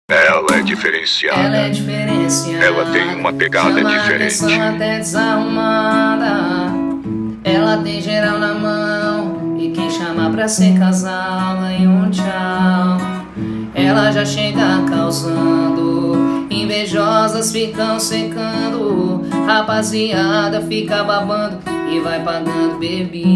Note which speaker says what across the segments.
Speaker 1: Ela é diferenciada.
Speaker 2: Ela é diferenciada.
Speaker 1: Ela tem uma pegada
Speaker 2: chama
Speaker 1: diferente.
Speaker 2: Atenção até desarrumada. Ela tem geral na mão. E quem chama pra ser casal ganha um tchau. Ela já chega causando. Invejosas ficam secando. Rapaziada fica babando e vai pagando bebida.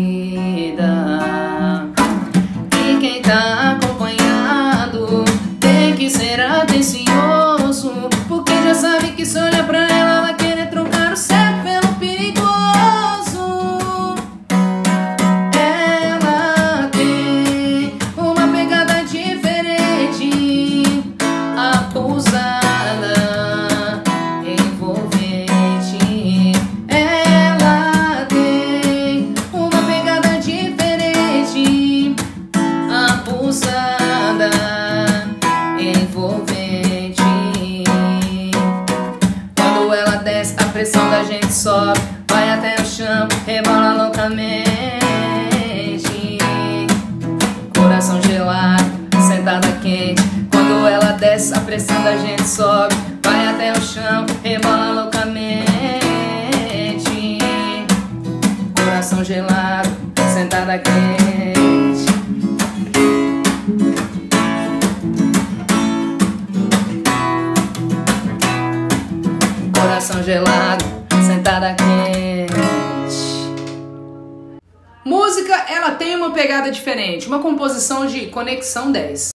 Speaker 2: E quem tá acompanhado tem que ser atencioso, porque já sabe que se olha pra ela vai querer trocar o certo pelo perigoso. Ela tem uma pegada diferente, abusada, envolvente. Ela tem uma pegada diferente, abusada, envolvente. Quando ela desce, a pressão da gente sobe, vai até o chão, rebola loucamente. Coração gelado, sentada quente. Quando ela desce, a pressão da gente sobe, vai até o chão, rebola loucamente. Coração gelado, sentada quente. Coração gelado, sentada quente.
Speaker 3: Música, ela tem uma pegada diferente, uma composição de Conexão 10.